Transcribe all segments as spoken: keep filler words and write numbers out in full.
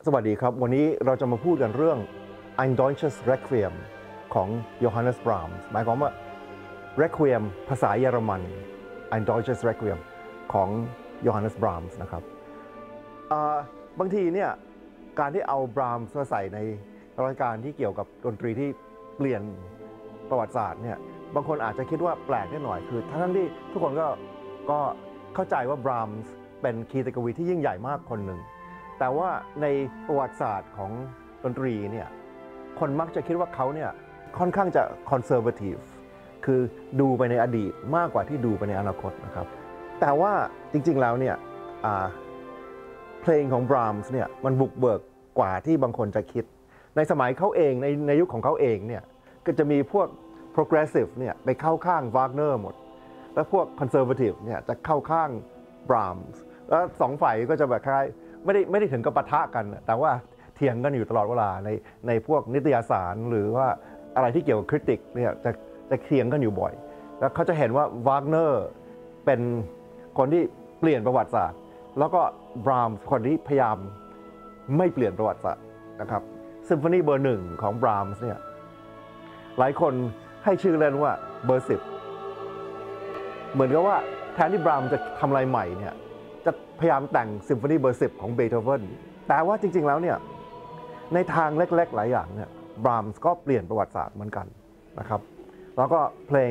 สวัสดีครับวันนี้เราจะมาพูดกันเรื่อง Ein Deutsches Requiem ของ Johannes Brahms หมายความว่า Requiem ภาษาเยอรมัน Ein Deutsches Requiem ของ Johannes Brahms นะครับบางทีเนี่ยการที่เอา Brahms มาใส่ในรายการที่เกี่ยวกับดนตรีที่เปลี่ยนประวัติศาสตร์เนี่ยบางคนอาจจะคิดว่าแปลกนิดหน่อยคือทั้งที่ทุกคนก็ก็เข้าใจว่า Brahms เป็นคีตกวีที่ยิ่งใหญ่มากคนหนึ่งแต่ว่าในประวัติศาสตร์ของดนตรีเนี่ยคนมักจะคิดว่าเขาเนี่ยค่อนข้างจะคอนเซอร์เวทีฟคือดูไปในอดีตมากกว่าที่ดูไปในอนาคตนะครับแต่ว่าจริงๆแล้วเนี่ยเพลงของ Brahms เนี่ยมันบุกเบิกกว่าที่บางคนจะคิดในสมัยเขาเองในในยุคของเขาเองเนี่ยก็จะมีพวก progressive เนี่ยไปเข้าข้าง Wagner หมดแล้วพวก conservative เนี่ยจะเข้าข้าง Brahms แล้วสองฝ่ายก็จะแบบคล้ายไม่ได้ไม่ได้ถึงกับปะทะกันแต่ว่าเถียงกันอยู่ตลอดเวลาในในพวกนิตยสารหรือว่าอะไรที่เกี่ยวกับคริติกเนี่ยจะจะเถียงกันอยู่บ่อยแล้วเขาจะเห็นว่าวากเนอร์เป็นคนที่เปลี่ยนประวัติศาสตร์แล้วก็บรามส์คนที่พยายามไม่เปลี่ยนประวัติศาสตร์นะครับซิมโฟนีเบอร์หนึ่งของบรามส์เนี่ยหลายคนให้ชื่อเล่นว่าเบอร์สิบเหมือนกับว่าแทนที่บรามส์จะทำอะไรใหม่เนี่ยจะพยายามแต่งซิมโฟนีเบอร์สิบของเบโธเฟนแต่ว่าจริงๆแล้วเนี่ยในทางเล็กๆหลายอย่างเนี่ยบรามส์ก็เปลี่ยนประวัติศาสตร์เหมือนกันนะครับแล้วก็เพลง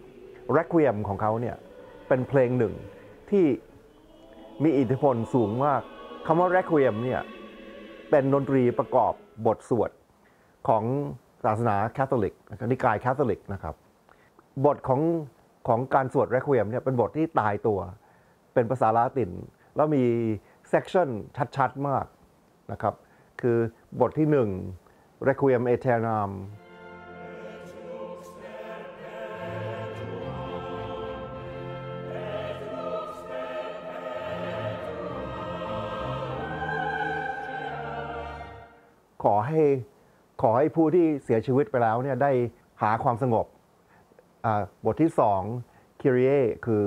Requiem ของเขาเนี่ยเป็นเพลงหนึ่งที่มีอิทธิพลสูงมากคำว่า Requiem เนี่ยเป็นดนตรีประกอบบทสวดของศาสนาคาทอลิกนิกายคาทอลิกนะครับบทของของการสวด Requiem เนี่ยเป็นบทที่ตายตัวเป็นภาษาลาตินแล้วมีเซกชันชัดๆมากนะครับคือบทที่หนึ่ง Requiem Aeternam ขอให้ขอให้ผู้ที่เสียชีวิตไปแล้วเนี่ยได้หาความสงบบทที่สอง Kyrie คือ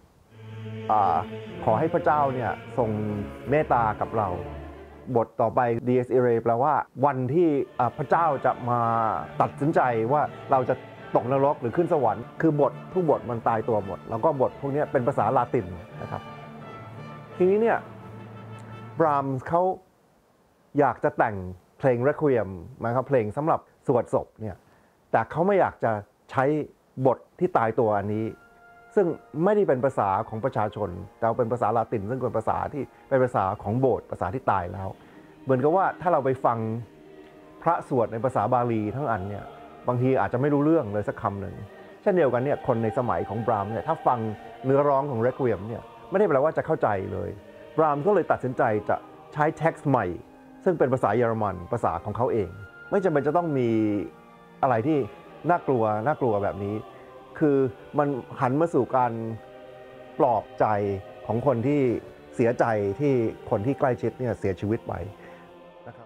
ขอให้พระเจ้าเนี่ยทรงเมตตากับเราบทต่อไป Dies Irae แปลว่าวันที่พระเจ้าจะมาตัดสินใจว่าเราจะตกนรกหรือขึ้นสวรรค์คือบททุกบทมันตายตัวหมดแล้วก็บทพวกนี้เป็นภาษาลาตินนะครับทีนี้เนี่ยบรามส์เขาอยากจะแต่งเพลง Requiem หมายความเพลงสำหรับสวดศพเนี่ยแต่เขาไม่อยากจะใช้บทที่ตายตัวอันนี้ซึ่งไม่ได้เป็นภาษาของประชาชนแต่เป็นภาษาลาตินซึ่งเป็นภาษาที่เป็นภาษาของโบสถ์ภาษาที่ตายแล้วเหมือนกับว่าถ้าเราไปฟังพระสวดในภาษาบาลีทั้งอันเนี่ยบางทีอาจจะไม่รู้เรื่องเลยสักคำหนึ่งเช่นเดียวกันเนี่ยคนในสมัยของบรามเนี่ยถ้าฟังเนื้อร้องของ Requiem เนี่ยไม่ได้แปลว่าจะเข้าใจเลยบรามก็เลยตัดสินใจจะใช้ text ใหม่ซึ่งเป็นภาษาเยอรมันภาษาของเขาเองไม่จำเป็นจะต้องมีอะไรที่น่ากลัวน่ากลัวแบบนี้คือมันหันมาสู่การปลอบใจของคนที่เสียใจที่คนที่ใกล้ชิดเนี่ยเสียชีวิตไปนะครับ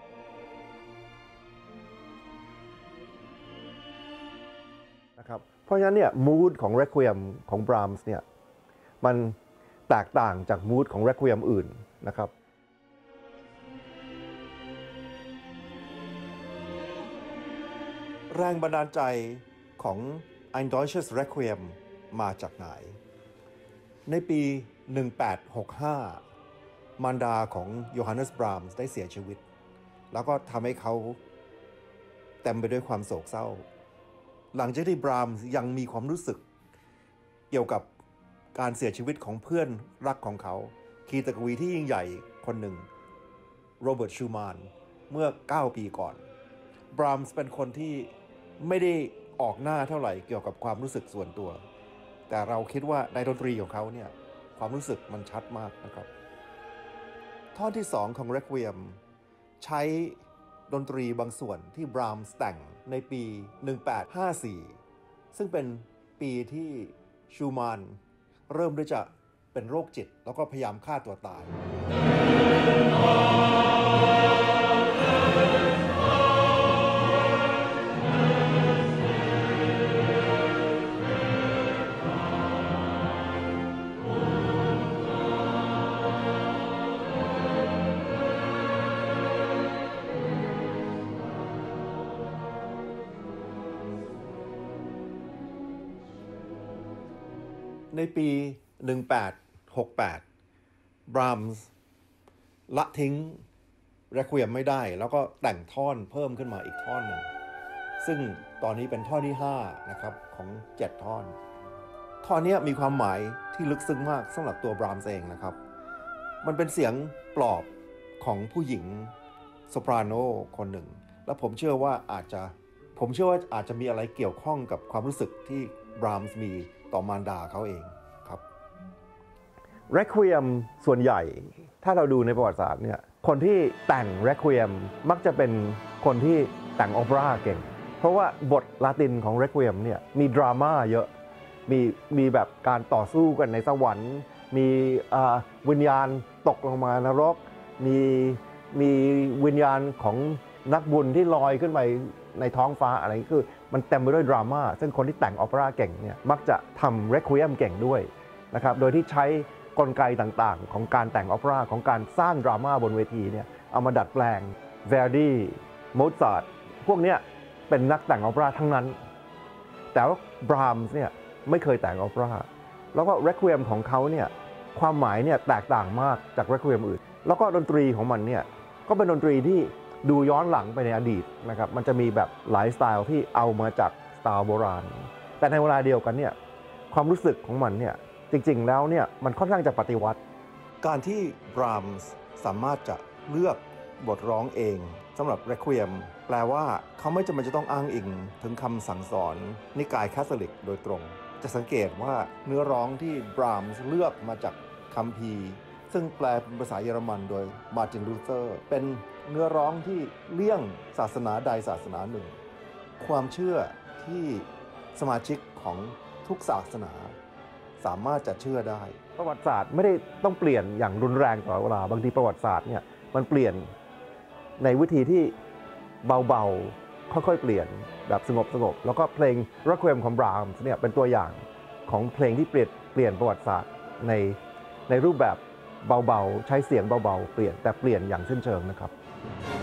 นะครับเพราะฉะนั้นเนี่ยมูดของ Requiem ของ Brahms เนี่ยมันแตกต่างจากมูดของ Requiem อื่นนะครับแรงบันดาลใจของ Ein Deutsches Requiem มาจากไหนในปี หนึ่งแปดหกห้า มารดาของโยฮันเนส บรามส์ได้เสียชีวิตแล้วก็ทำให้เขาเต็มไปด้วยความโศกเศร้าหลังจากที่บรามส์ยังมีความรู้สึกเกี่ยวกับการเสียชีวิตของเพื่อนรักของเขาคีตกวีที่ยิ่งใหญ่คนหนึ่งโรเบิร์ต ชูมานเมื่อเก้าปีก่อนบรามส์เป็นคนที่ไม่ได้ออกหน้าเท่าไหร่เกี่ยวกับความรู้สึกส่วนตัวแต่เราคิดว่าในดนตรีของเขาเนี่ยความรู้สึกมันชัดมากนะครับท่อนที่สองของ Requiem ใช้ดนตรีบางส่วนที่บรามส์แต่งในปี หนึ่งแปดห้าสี่ ซึ่งเป็นปีที่ชูมานเริ่มที่จะเป็นโรคจิตแล้วก็พยายามฆ่าตัวตายในปี หนึ่งแปดหกแปด บรามส์ละทิ้ง Requiem ไม่ได้แล้วก็แต่งท่อนเพิ่มขึ้นมาอีกท่อนหนึ่งซึ่งตอนนี้เป็นท่อนที่ห้านะครับของเจ็ดท่อนท่อนนี้มีความหมายที่ลึกซึ้งมากสำหรับตัวบรามส์เองนะครับมันเป็นเสียงปลอบของผู้หญิงโซปราโนคนหนึ่งและผมเชื่อว่าอาจจะผมเชื่อว่าอาจจะมีอะไรเกี่ยวข้องกับความรู้สึกที่บรามส์มีต่อมารดาเขาเองครับ Requiem ส่วนใหญ่ถ้าเราดูในประวัติศาสตร์เนี่ยคนที่แต่ง Requiem มักจะเป็นคนที่แต่งโอเปร่าเก่งเพราะว่าบทลาตินของ Requiem เนี่ยมีดราม่าเยอะมีมีแบบการต่อสู้กันในสวรรค์มีวิญญาณตกลงมานรกมีมีวิญญาณของนักบุญที่ลอยขึ้นไปในท้องฟ้าอะไรคือมันเต็มไปด้วยดราม่าซึ่งคนที่แต่งโอเปร่าเก่งเนี่ยมักจะทำ Requiem เก่งด้วยนะครับโดยที่ใช้กลไกต่างๆของการแต่งโอเปร่าของการสร้างดราม่าบนเวทีเนี่ยเอามาดัดแปลง Verdi Mozart พวกเนี้ยเป็นนักแต่งโอเปร่าทั้งนั้นแต่ว่าบรามส์เนี่ยไม่เคยแต่งโอเปร่าแล้วก็ Requiem ของเขาเนี่ยความหมายเนี่ยแตกต่างมากจาก Requiem อื่นแล้วก็ดนตรีของมันเนี่ยก็เป็นดนตรีที่ดูย้อนหลังไปในอดีตนะครับมันจะมีแบบหลายสไตล์ที่เอามาจากสไตล์โบราณแต่ในเวลาเดียวกันเนี่ยความรู้สึกของมันเนี่ยจริงๆแล้วเนี่ยมันค่อนข้างจะปฏิวัติการที่บรามส์สามารถจะเลือกบทร้องเองสำหรับ Requiem แปลว่าเขาไม่จำเป็นจะต้องอ้างอิงถึงคำสั่งสอนนิกายคาทอลิกโดยตรงจะสังเกตว่าเนื้อร้องที่บรามส์เลือกมาจากคัมภีร์ซึ่งแปลเป็นภาษาเยอรมันโดยมาร์ติน ลูเทอร์เป็นเนื้อร้องที่เลี่ยงศาสนาใดศาสนาหนึ่งความเชื่อที่สมาชิกของทุกศาสนาสามารถจะเชื่อได้ประวัติศาสตร์ไม่ได้ต้องเปลี่ยนอย่างรุนแรงตลอดเวลาบางทีประวัติศาสตร์เนี่ยมันเปลี่ยนในวิธีที่เบาๆค่อยๆเปลี่ยนแบบสงบๆแล้วก็เพลง Requiem ของบรามส์เนี่ยเป็นตัวอย่างของเพลงที่เปลี่ยนเปลี่ยนประวัติศาสตร์ในในรูปแบบเบาๆใช้เสียงเบาๆเปลี่ยนแต่เปลี่ยนอย่างสิ้นเชิงนะครับ